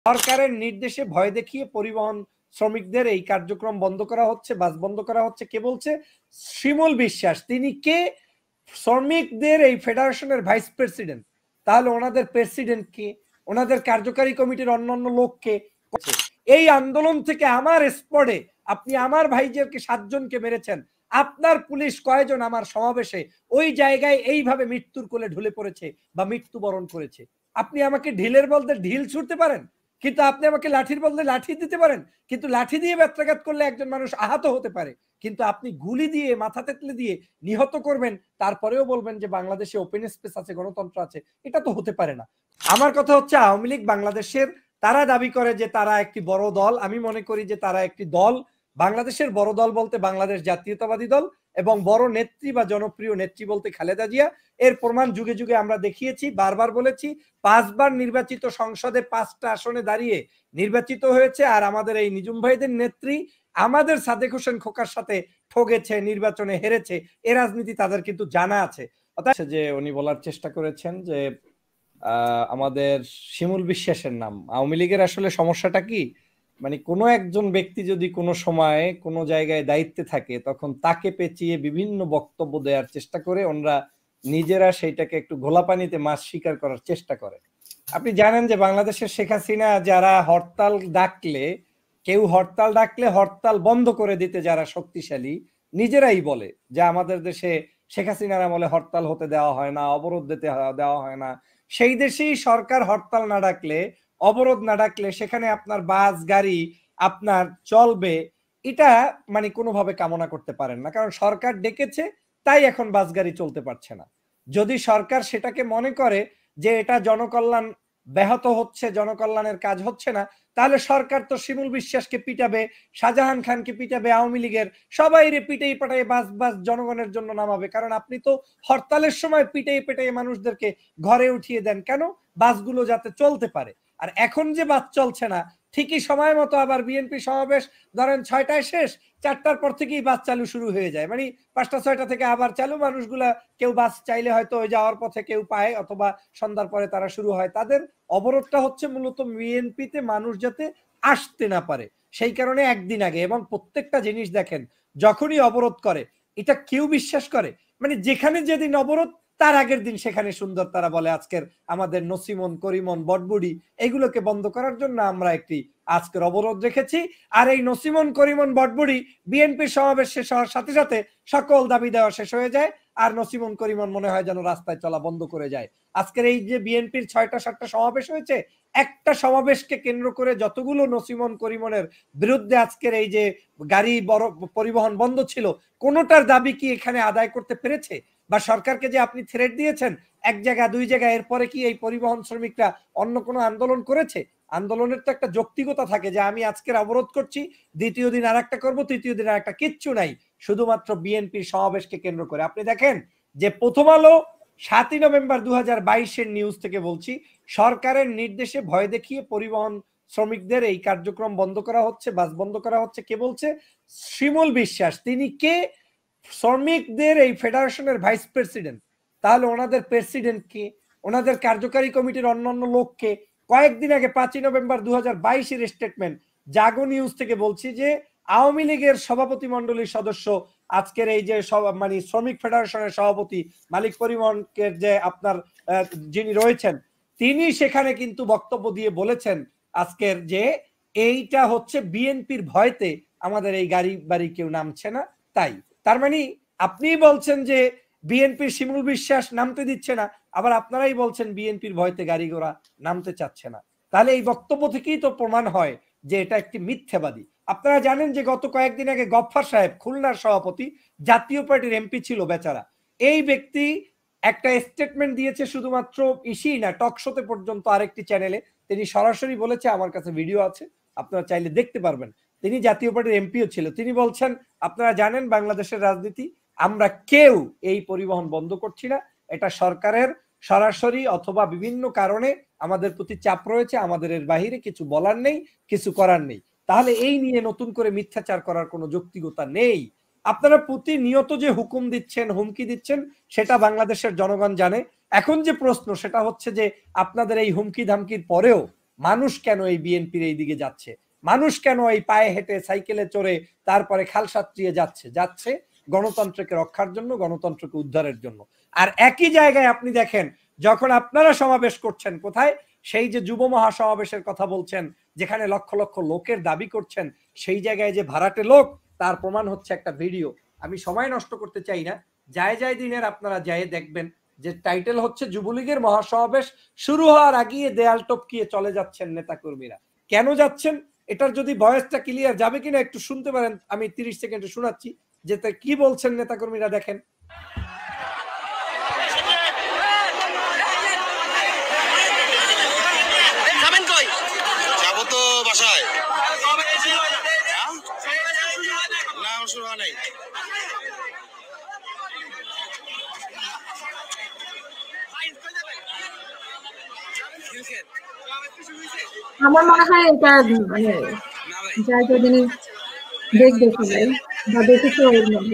সরকারের নির্দেশে ভয় দেখিয়ে পরিবহন শ্রমিকদের এই কার্যক্রম বন্ধ করা হচ্ছে, বাস বন্ধ করা হচ্ছে। কে বলছে? শিমুল বিশ্বাস। তিনি কে? শ্রমিকদের এই ফেডারেশনের ভাইস প্রেসিডেন্ট। তাহলে ওনাদের প্রেসিডেন্ট কে? ওনাদের কার্যকারী কমিটির অন্যান্য লোককে? এই আন্দোলন থেকে আমার স্পটে আপনি আমার ভাইদেরকে 7 জনকে মেরেছেন। আপনার পুলিশ কয়জন আমার সমাবেশে ওই জায়গায় এইভাবে মৃত্যুর কোলে ঢলে পড়েছে বা মৃত্যুবরণ করেছে? আপনি আমাকে ঢিলের বলতে ঢিল ছুটতে পারেন, কিন্তু আপনি আমাকে লাঠির বদলে লাঠি দিতে পারেন, কিন্তু লাঠি দিয়ে ব্যত্রাঘাত করলে একজন মানুষ আহত হতে পারে, কিন্তু আপনি গুলি দিয়ে মাথা তেতলে দিয়ে নিহত করবেন, তারপরেও বলবেন যে বাংলাদেশে ওপেন স্পেস আছে, গণতন্ত্র আছে। এটা তো হতে পারে না। আমার কথা হচ্ছে আওয়ামী লীগ বাংলাদেশের, তারা দাবি করে যে তারা একটি বড় দল। আমি মনে করি যে তারা একটি দল। বাংলাদেশের বড় দল বলতে বাংলাদেশ জাতীয়তাবাদী দল, এবং বড় নেত্রী বা জনপ্রিয় নেত্রী বলতে খালেদা জিয়া। এর প্রমাণ যুগে যুগে আমরা দেখিয়েছি, বারবার বলেছি। 5 বার নির্বাচিত সংসদে 5টা আসনে দাঁড়িয়ে নির্বাচিত হয়েছে। আর আমাদের এই নিজুম ভাইদের নেত্রী আমাদের সাদেক হোসেন খোকার সাথে ঠগেছে, নির্বাচনে হেরেছে। এ রাজনীতি তাদের কিন্তু জানা আছে। যে উনি বলার চেষ্টা করেছেন যে আমাদের শিমুল বিশ্বাসের নাম। আওয়ামী লীগের আসলে সমস্যাটা কি, মানে কোনো একজন ব্যক্তি যদি কোনো সময় কোনো জায়গায় দায়িত্বে থাকে, তখন তাকে পেঁচিয়ে বিভিন্ন বক্তব্য দেওয়ার চেষ্টা করে ওনারা নিজেরা সেইটাকে একটু ঘোলা পানিতে মাছ শিকার করার চেষ্টা করে। আপনি জানেন যে বাংলাদেশের শেখ হাসিনা যারা হরতাল ডাকলে, কেউ হরতাল ডাকলে হরতাল বন্ধ করে দিতে যারা শক্তিশালী, নিজেরাই বলে যে আমাদের দেশে শেখ হাসিনার আমলে হরতাল হতে দেওয়া হয় না, অবরোধ দিতে দেওয়া হয় না। সেই দেশেই সরকার হরতাল না ডাকলে, অবরোধ না ডাকলে সেখানে আপনার বাস গাড়ি আপনার চলবে, এটা মানে কোনোভাবে কামনা করতে পারেন না। কারণ সরকার ডেকেছে, তাই এখন বাস গাড়ি চলতে পারছে না। যদি সরকার সেটাকে মনে করে যে এটা জনকল্যাণ ব্যাহত হচ্ছে, জনকল্যাণের কাজ হচ্ছে না, তাহলে সরকার তো শিমুল বিশ্বাসকে পিটাবে, শাহজাহান খানকে পিটাবে, আওয়ামী লীগের সবাই পিটাই পাটাই বাস বাস জনগণের জন্য নামাবে। কারণ আপনি তো হরতালের সময় পিটাই পেটাই মানুষদেরকে ঘরে উঠিয়ে দেন কেন? বাসগুলো যাতে চলতে পারে। আর এখন যে বাস চলছে না, ঠিকই সময় মতো আবার বিএনপি সমাবেশ ধরেন 6টায় শেষ, 4টার পর থেকেই বাস চালু শুরু হয়ে যায়। মানে 5টা 6টা থেকে আবার চালু, মানুষগুলা কেউ বাস চাইলে হয়তো ওই যাওয়ার পথে কেউ পায়, অথবা সন্ধ্যার পরে তারা শুরু হয়। তাদের অবরোধটা হচ্ছে মূলত বিএনপিতে মানুষ যাতে আসতে না পারে, সেই কারণে একদিন আগে। এবং প্রত্যেকটা জিনিস দেখেন, যখনই অবরোধ করে, এটা কেউ বিশ্বাস করে? মানে যেখানে যেদিন অবরোধ, তার আগের দিন সেখানে সুন্দর তারা বলে আজকের আমাদের নসিমন করিমন বটবুডি এগুলোকে বন্ধ করার জন্য আমরা একটি আজকের অবরোধ রেখেছি। আর এই নসিমন করিমন বটবুডি বিএনপির সমাবেশ শেষ হওয়ার সাথে সাথে সকল দাবি দেওয়া শেষ হয়ে যায়, আর নসিমন করিমন মনে হয় যেন রাস্তায় চলা বন্ধ করে যায়। আজকের এই যে বিএনপির 6টা 7টা সমাবেশ হয়েছে, একটা সমাবেশকে কেন্দ্র করে যতগুলো নসিমন করিমনের বিরুদ্ধে আজকের এই যে গাড়ি বড় পরিবহন বন্ধ ছিল, কোনোটার দাবি কি এখানে আদায় করতে পেরেছে? বা সরকারকে যে আপনি থ্রেট দিয়েছেন 1 জায়গা 2 জায়গা, এরপরে কি এই পরিবহন শ্রমিকরা অন্য কোনো আন্দোলন করেছে? আন্দোলনের তো একটা যৌক্তিকতা থাকে যে আমি আজকের অবরোধ করছি, দ্বিতীয় দিন আরেকটা করব, তৃতীয় দিন আরেকটা, কিচ্ছু নাই, শুধুমাত্র বিএনপির সমাবেশকে কেন্দ্র করে। আপনি দেখেন যে প্রথম আলো 7ই নভেম্বর 2022-এর নিউজ থেকে বলছি, সরকারের নির্দেশে ভয় দেখিয়ে পরিবহন শ্রমিকদের এই কার্যক্রম বন্ধ করা হচ্ছে, বাস বন্ধ করা হচ্ছে। কে বলছে? শিমুল বিশ্বাস। তিনি কে? শ্রমিকদের এই ফেডারেশনের ভাইস প্রেসিডেন্ট। তাহলে ওনাদের প্রেসিডেন্ট কে? ওনাদের কার্যকারী কমিটির অন্যান্য লোককে? কয়েকদিন আগে 5ই নভেম্বর 2022-এর স্টেটমেন্ট, জাগো নিউজ থেকে বলছি যে আওয়ামী লীগের সভাপতি মন্ডলীর সদস্য, আজকের এই যে মানে শ্রমিক ফেডারেশনের সভাপতি মালিক পরিবহনের যে আপনার যিনি রয়েছেন, তিনি সেখানে কিন্তু বক্তব্য দিয়ে বলেছেন আজকের যে এইটা হচ্ছে বিএনপির ভয়তে আমাদের এই গাড়ি বাড়ি কেউ নামছে না। তাই তার মানে আপনিই বলছেন যে বিএনপির শিমুল বিশ্বাস নামতে দিচ্ছে না, আবার আপনারাই বলছেন বিএনপির ভয়তে গাড়ি ঘোড়া নামতে চাচ্ছে না। তাহলে এই বক্তব্য থেকেই তো প্রমাণ হয় যে এটা একটি মিথ্যাবাদী। আপনারা জানেন যে গত কয়েকদিন আগে গফফার সাহেব, খুলনার সভাপতি, জাতীয় পার্টির এমপি ছিল বেচারা, এই ব্যক্তি একটা স্টেটমেন্ট দিয়েছে, শুধুমাত্র ইসি না, টকশোতে পর্যন্ত আরেকটি চ্যানেলে তিনি সরাসরি বলেছে, আমার কাছে ভিডিও আছে, আপনারা চাইলে দেখতে পারবেন। তিনি জাতীয় পার্টির এমপিও ছিল। তিনি বলছেন, আপনারা জানেন বাংলাদেশের রাজনীতি, আমরা কেউ এই পরিবহন বন্ধ করছি না, এটা সরকারের সরাসরি অথবা বিভিন্ন কারণে আমাদের প্রতি চাপ রয়েছে, আমাদের এর বাহিরে কিছু বলার নেই, কিছু করার নেই। তাহলে এই নিয়ে নতুন করে মিথ্যাচার করার কোনো যৌক্তিকতা নেই। আপনারা প্রতিনিয়ত যে হুকুম দিচ্ছেন, হুমকি দিচ্ছেন, সেটা বাংলাদেশের জনগণ জানে। এখন যে প্রশ্ন সেটা হচ্ছে যে আপনাদের এই হুমকি ধামকির পরেও মানুষ কেন এই বিএনপির এই দিকে যাচ্ছে, মানুষ কেন এই পায়ে হেঁটে সাইকেলে চড়ে তারপরে খাল সাঁতরিয়ে যাচ্ছে গণতন্ত্রকে রক্ষার জন্য, গণতন্ত্রকে উদ্ধারের জন্য। আর একই জায়গায় আপনি দেখেন যখন আপনারা সমাবেশ করছেন, কোথায় সেই যে যুব মহাসমাবেশের কথা বলছেন, যেখানে লক্ষ লক্ষ লোকের দাবি করছেন, সেই জায়গায় যে ভাড়াটে লোক, তার প্রমাণ হচ্ছে একটা ভিডিও। আমি সময় নষ্ট করতে চাই না, যায় দিনের আপনারা যায় দেখবেন যে টাইটেল হচ্ছে যুবলীগের মহাসমাবেশ শুরু হওয়ার আগিয়ে দেয়াল টপকিয়ে চলে যাচ্ছেন নেতাকর্মীরা। কেন যাচ্ছেন এটার যদি ভয়েসটা ক্লিয়ার যাবে কিনা একটু শুনতে পারেন, আমি 30 সেকেন্ডে শোনাচ্ছি যে কি বলছেন নেতাকর্মীরা, দেখেন। যাবো তো বাসায়, না শুরু হয় নাই। আমার মনে হয় এটা মানে যাই যদি দেখবে সবাই বা দেখেছে ওর মধ্যে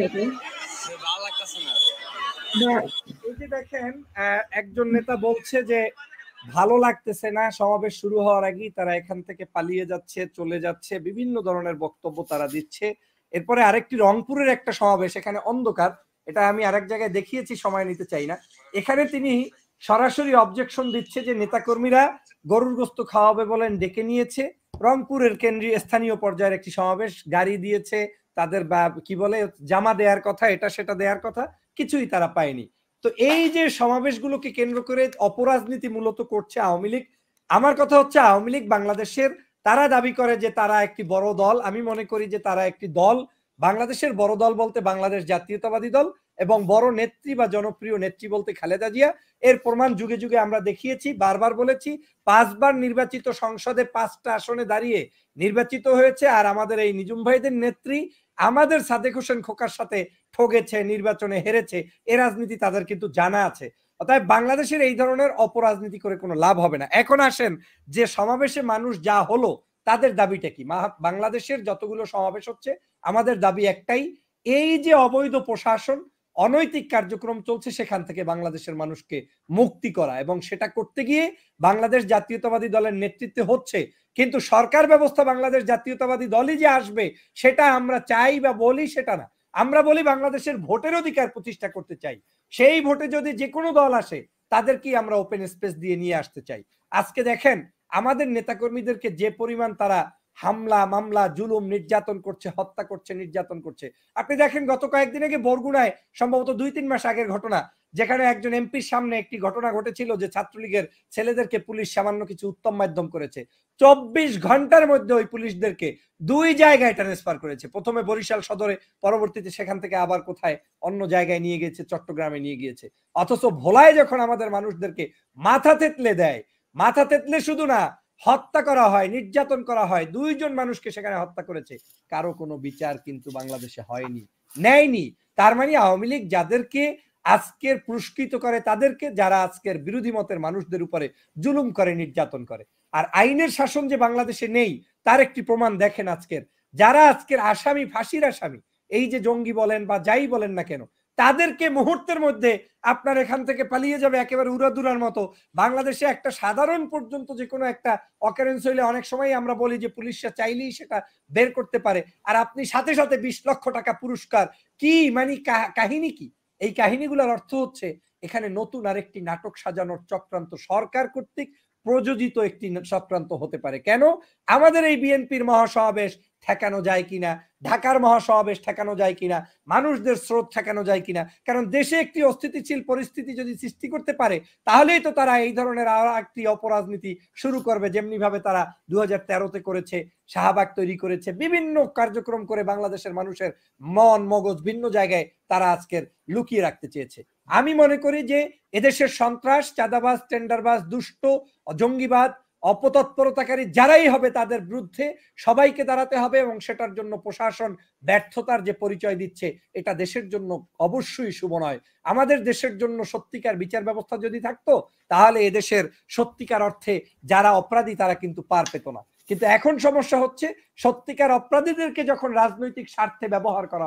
এই যে দেখেন একজন নেতা বলছে যে ভালো লাগতেছে না, সমাবেশ শুরু হওয়ার আগেই তারা এখান থেকে পালিয়ে যাচ্ছে, চলে যাচ্ছে, বিভিন্ন ধরনের বক্তব্য তারা দিচ্ছে। এরপরে আরেকটি রংপুরের একটা সমাবেশ, এখানে অন্ধকার, এটা আমি আরেক জায়গায় দেখিয়েছি, সময় নিতে চাই না। এখানে তিনি সরাসরি অবজেকশন দিচ্ছে যে নেতাকর্মীরা গরুর গোস্ত খাওয়াবে বলেন ডেকে নিয়েছে, রংপুরের কেন্দ্রীয় স্থানীয় পর্যায়ের একটি সমাবেশ, গাড়ি দিয়েছে, তাদের কি বলে জামা দেওয়ার কথা, এটা সেটা দেওয়ার কথা, কিছুই তারা পায়নি। তো এই যে সমাবেশগুলোকে কেন্দ্র করে অপরাজনীতি মূলত করছে আওয়ামী লীগ। আমার কথা হচ্ছে আওয়ামী লীগ বাংলাদেশের, তারা দাবি করে যে তারা একটি বড় দল, আমি মনে করি যে তারা একটি দল, বাংলাদেশের বড় দল বলতে বাংলাদেশ জাতীয়তাবাদী দল, এবং বড় নেত্রী বা জনপ্রিয় নেত্রী বলতে খালেদা জিয়া। এর প্রমাণ যুগে যুগে আমরা দেখিয়েছি, বারবার বলেছি, 5 বার নির্বাচিত সংসদে 5টা আসনে দাঁড়িয়ে নির্বাচিত হয়েছে। আর আমাদের এই নিজুম ভাইদের নেত্রী আমাদের সাদেক হোসেন খোকার সাথে ঠগেছে, নির্বাচনে হেরেছে, এ রাজনীতি তাদের কিন্তু জানা আছে। অতএব বাংলাদেশের এই ধরনের অপরাজনীতি করে কোনো লাভ হবে না। এখন আসেন যে সমাবেশে মানুষ যা হলো, তাদের দাবিটা কি? বাংলাদেশের যতগুলো সমাবেশ হচ্ছে আমাদের দাবি একটাই, এই যে অবৈধ প্রশাসন, অনৈতিক কার্যক্রম চলছে, সেখান থেকে বাংলাদেশের মানুষকে মুক্তি করা, এবং সেটা করতে গিয়ে বাংলাদেশ জাতীয়তাবাদী দলের নেতৃত্বে হচ্ছে। কিন্তু সরকার ব্যবস্থা বাংলাদেশ জাতীয়তাবাদী দলই যে আসবে সেটা আমরা চাই বা বলি সেটা না। আমরা বলি বাংলাদেশের ভোটের অধিকার প্রতিষ্ঠা করতে চাই, সেই ভোটে যদি যে কোনো দল আসে তাদেরকে আমরা ওপেন স্পেস দিয়ে নিয়ে আসতে চাই। আজকে দেখেন আমাদের নেতাকর্মীদেরকে যে পরিমাণ তারা হামলা মামলা জুলুম নির্যাতন করছে, হত্যা করছে, নির্যাতন করছে। আপনি দেখেন গত কয়েকদিন আগে বরগুনায়, সম্ভবত 2-3 মাস আগের ঘটনা, যেখানে একজন এমপির সামনে একটি ঘটনা ঘটেছিল যে ছাত্রলীগের ছেলেদেরকে পুলিশ সামান্য কিছু উত্তম মাধ্যম করেছে। 24 ঘন্টার মধ্যে ওই পুলিশদেরকে 2 জায়গায় ট্রান্সফার করেছে, প্রথমে বরিশাল সদরে, পরবর্তীতে সেখান থেকে আবার কোথায় অন্য জায়গায় নিয়ে গিয়েছে, চট্টগ্রামে নিয়ে গিয়েছে। অথচ ভোলায় যখন আমাদের মানুষদেরকে মাথা থেতলে দেয়, মাথা থেতলে শুধু না, হত্যা করা হয়, নির্যাতন করা হয়, 2 জন মানুষকে সেখানে হত্যা করেছে, কারো কোনো বিচার কিন্তু বাংলাদেশে হয়নি, নেয়নি। তার মানে আওয়ামী লীগ যাদেরকে আজকের পুরস্কৃত করে তাদেরকে, যারা আজকের বিরোধী মতের মানুষদের উপরে জুলুম করে, নির্যাতন করে। আর আইনের শাসন যে বাংলাদেশে নেই তার একটি প্রমাণ দেখেন আজকের, যারা আজকের আসামি, ফাঁসির আসামি, এই যে জঙ্গি বলেন বা যাই বলেন না কেন, তাদেরকে মুহূর্তের মধ্যে আপনার এখান থেকে পালিয়ে যাবে একেবারে উড়াদুরার মতো। বাংলাদেশে একটা সাধারণ পর্যন্ত যে কোনো একটা অকারেন্স হইলে অনেক সময় আমরা বলি যে পুলিশরা চাইলেই সেটা বের করতে পারে, আর আপনি সাথে সাথে 20 লক্ষ টাকা পুরস্কার, কি মানে কাহিনী কি? এই কাহিনীগুলোর অর্থ হচ্ছে এখানে নতুন আরেকটি নাটক সাজানোর চক্রান্ত, সরকার কর্তৃক প্রযোজিত একটি চক্রান্ত হতে পারে। কেন? আমাদের এই বিএনপির মহাসমাবেশ ঠেকানো যায় কিনা, ঢাকার মহাসমাবেশ ঠেকানো যায় কিনা, মানুষদের স্রোত ঠেকানো যায় কিনা। কারণ দেশে একটি অস্থিতিশীল পরিস্থিতি যদি সৃষ্টি করতে পারে, তাহলেই তো তারা এই ধরনের আরো একটি অপরাজনীতি শুরু করবে, যেমনি ভাবে তারা 2013-তে করেছে, শাহবাগ তৈরি করেছে, বিভিন্ন কার্যক্রম করে বাংলাদেশের মানুষের মন মগজ ভিন্ন জায়গায় তারা আজকের লুকিয়ে রাখতে চেয়েছে। আমি মনে করি যে এদেশের সন্ত্রাস, চাঁদাবাজ, টেন্ডারবাজ, দুষ্ট, জঙ্গিবাদ, অপতৎপরতাকারী যারাই হবে তাদের বিরুদ্ধে সবাইকে দাঁড়াতে হবে, এবং সেটার জন্য প্রশাসন ব্যর্থতার যে পরিচয় দিচ্ছে এটা দেশের জন্য অবশ্যই শুভ নয়। আমাদের দেশের জন্য সত্যিকার বিচার ব্যবস্থা যদি থাকতো, তাহলে এদেশের সত্যিকার অর্থে যারা অপরাধী তারা কিন্তু পার পেত না। কিন্তু এখন সমস্যা হচ্ছে সত্যিকার অপরাধীদেরকে যখন রাজনৈতিক স্বার্থে ব্যবহার করা হয়,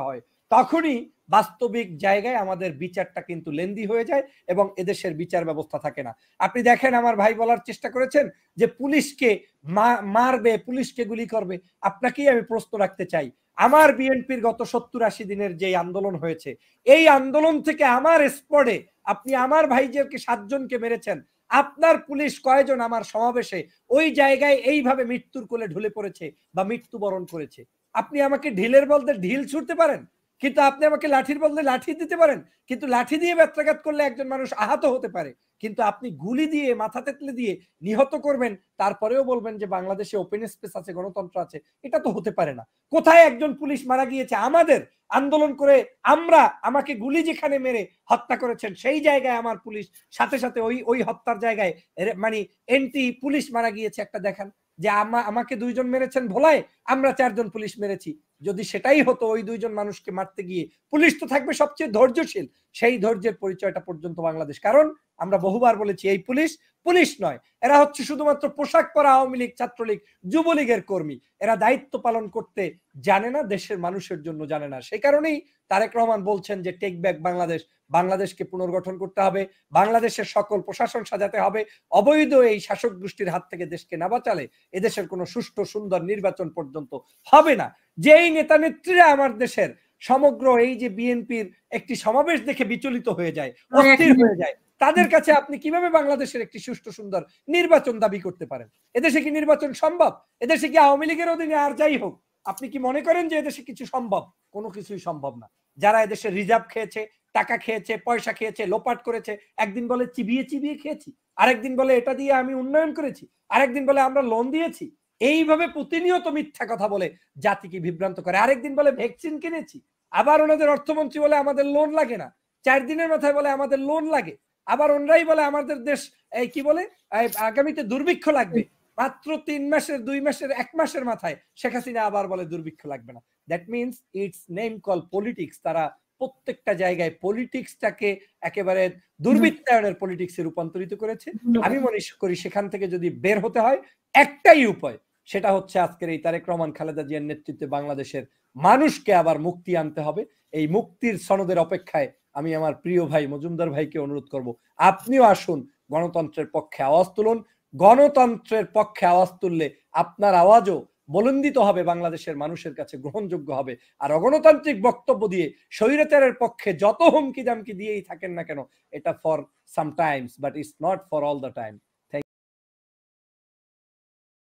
তখনই বাস্তবিক জায়গায় আমাদের বিচারটা কিন্তু লেন্দি হয়ে যায় এবং এদেশের বিচার ব্যবস্থা থাকে না। আপনি দেখেন, আমার ভাই বলার চেষ্টা করেছেন যে পুলিশকে মারবে, পুলিশকে গুলি করবে। আপনাকেই আমি প্রশ্ন রাখতে চাই, আমার বিএনপির গত 70-80 দিনের যে আন্দোলন হয়েছে, এই আন্দোলন থেকে আমার স্পটে আপনি আমার ভাইদেরকে 7 জনকে মেরেছেন, আপনার পুলিশ কয়জন আমার সমাবেশে ওই জায়গায় এইভাবে মৃত্যুর কোলে ঢলে পড়েছে বা মৃত্যুবরণ করেছে? আপনি আমাকে ঢিলের বলতে ঢিল ছুটতে পারেন, কিন্তু আপনি আমাকে লাঠির বদলে লাঠি দিতে পারেন, কিন্তু লাঠি দিয়ে ব্যত্রাঘাত করলে একজন মানুষ আহত হতে পারে, কিন্তু আপনি গুলি দিয়ে মাথা তেতলে দিয়ে নিহত করবেন, তারপরেও বলবেন যে বাংলাদেশে ওপেন স্পেস আছে, গণতন্ত্র আছে। এটা তো হতে পারে না। কোথায় একজন পুলিশ মারা গিয়েছে আমাদের আন্দোলন করে, আমাকে গুলি যেখানে মেরে হত্যা করেছেন সেই জায়গায় আমার পুলিশ সাথে সাথে ওই হত্যার জায়গায় মানে এন্টি পুলিশ মারা গিয়েছে একটা দেখান, যে আমাকে 2 জন মেরেছেন ভোলায়, আমরা 4 জন পুলিশ মেরেছি। যদি সেটাই হতো, ওই 2 জন মানুষকে মারতে গিয়ে পুলিশ তো থাকবে সবচেয়ে ধৈর্যশীল, সেই ধৈর্যের পরিচয়টা পর্যন্ত বাংলাদেশ। কারণ আমরা বহুবার বলেছি এই পুলিশ নয়, এরা হচ্ছে শুধুমাত্র পোশাক পরা আওয়ামী লীগ, ছাত্রলীগ, যুবলীগের কর্মী। এরা দায়িত্ব পালন করতে জানে না, দেশের মানুষের জন্য জানে না। সেই কারণেই তারেক রহমান বলছেন যে টেক ব্যাক বাংলাদেশ, বাংলাদেশকে পুনর্গঠন করতে হবে, বাংলাদেশের সকল প্রশাসন সাজাতে হবে, অবৈধ এই শাসক গোষ্ঠীর হাত থেকে দেশকে না বাঁচালে এদেশের কোনো সুষ্ঠু সুন্দর নির্বাচন পর্যন্ত হবে না। যেই নেতা নেত্রীরা আমার দেশের সমগ্র এই যে বিএনপির একটি সমাবেশ দেখে বিচলিত হয়ে যায়, অস্থির হয়ে যায়, তাদের কাছে আপনি কিভাবে বাংলাদেশের একটি সুষ্ঠু সুন্দর নির্বাচন দাবি করতে পারেন? এদেশে কি নির্বাচন সম্ভব? এদেশে কি আওয়ামী লীগের অধীনে আর যাই হোক, আপনি কি মনে করেন যে এদেশে কিছু সম্ভব? কোনো কিছুই সম্ভব না। যারা এদেশে রিজার্ভ খেয়েছে, টাকা খেয়েছে, পয়সা খেয়েছে, লোপাট করেছে, একদিন বলে চিবিয়ে চিবিয়ে খেয়েছি, আরেকদিন বলে এটা দিয়ে আমি উন্নয়ন করেছি, আরেকদিন বলে আমরা লোন দিয়েছি, এইভাবে প্রতিনিয়ত মিথ্যা কথা বলে জাতিকে বিভ্রান্ত করে। আরেকদিন বলে ভ্যাকসিন কিনেছি, আবার ওনাদের অর্থমন্ত্রী বলে আমাদের লোন লাগে না, 4 দিনের মাথায় বলে আমাদের লোন লাগে, আবার ওনরাই বলে আমাদের দেশ এই কি বলে আগামীতে দুর্ভিক্ষ লাগবে। মাত্র 3 মাসের, 2 মাসের, 1 মাসের মাথায় শেখ হাসিনা আবার বলে দুর্ভিক্ষ লাগবে না। That means it's name call politics. তারা প্রত্যেকটা জায়গায় পলিটিক্সটাকে একেবারে দুর্বৃত্তায়নের পলিটিক্সে রূপান্তরিত করেছে। আমি মনে করি সেখান থেকে যদি বের হতে হয়, একটাই উপায়, সেটা হচ্ছে আজকের এই তারেক রহমান, খালেদা জিয়ার নেতৃত্বে বাংলাদেশের মানুষকে আবার মুক্তি আনতে হবে। এই মুক্তির সনদের অপেক্ষায় আমি আমার প্রিয় ভাই মজুমদার ভাইকে অনুরোধ করব, আপনিও আসুন, গণতন্ত্রের পক্ষে আওয়াজ তুলুন। গণতন্ত্রের পক্ষে আওয়াজ তুললে আপনার আওয়াজও বলন্দিত হবে, বাংলাদেশের মানুষের কাছে গ্রহণযোগ্য হবে। আর অগণতান্ত্রিক বক্তব্য দিয়ে স্বৈরাচারের পক্ষে যত হুমকি দামকি দিয়েই থাকেন না কেন, এটা for some times, but it's not for all the time.